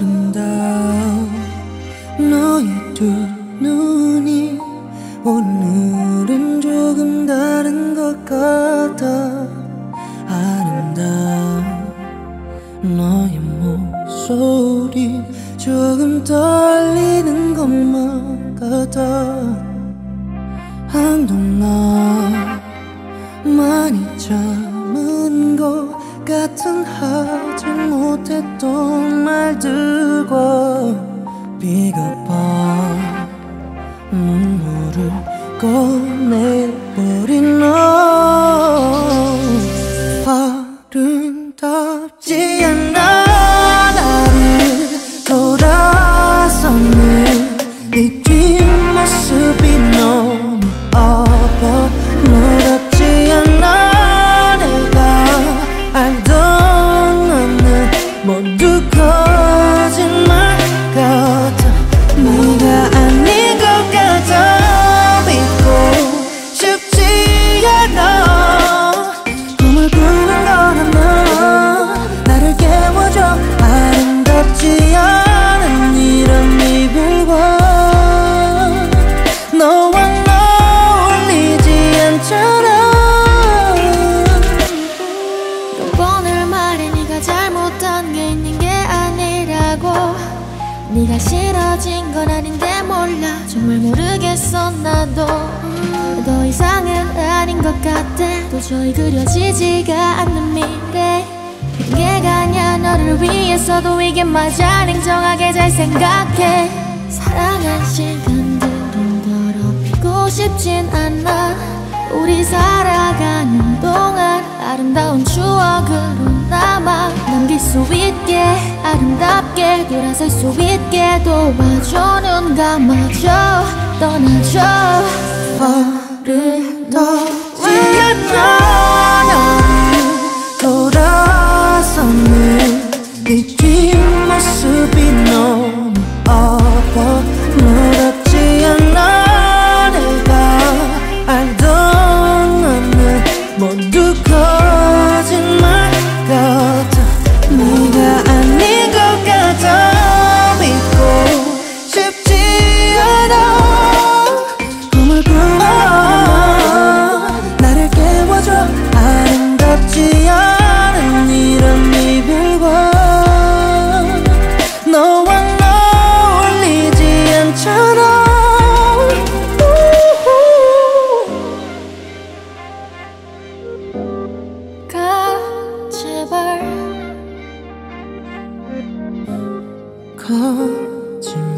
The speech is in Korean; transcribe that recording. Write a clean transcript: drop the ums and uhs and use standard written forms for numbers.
아름다워 너의 두 눈이 오늘은 조금 다른 것 같아. 아름다워 너의 목소리 조금 떨리는 것만 같아. 한동안 많이 참은 것 같은 하지 못했던 말들과 비겁한 눈물을 꺼내버린 너. 아름답지 않아. 나를 돌아서는 네 뒷모습이 너무 아파. 너답지 않아. 내가 알던 너는 모두 거짓말 같아. 네가 아닌 것 같아. 믿고 싶지 않아. 꿈을 꾸는 거란 너. 나를 깨워줘. 아름답지 않은 이런 이별과 너와 나 어울리지 않잖아. 몇 번을 말해 네가 잘못한 게 있는 게 아니라고. 네가 싫어진 건 아닌데 몰라. 정말 모르겠어 나도. 더 이상은 아닌 것 같아. 도저히 그려지지가 않는 미래. 핑계가 아니야. 너를 위해서도 이게 맞아. 냉정하게 잘 생각해. 사랑한 시간들은 더럽히고 싶진 않아. 우리 살아가는 동안 아름다운 추억으로 남아. 남길 수 있게 아름답게 돌아설 수 있게 도와줘. 눈 감아줘. 떠나줘. 아름답지 않아. 너를 돌아서는 네 뒷모습이 너무 아파. 너답지 않아. 내가 알던 너는 모두 거짓말 같아. 네가 아닌 것 같아. 믿고 싶지 않아. 꿈을 꾸는 나를 깨워줘. 아름답지 않은 이런 이별과 너와 나 어울리지 않잖아. 가 제발. 가지마.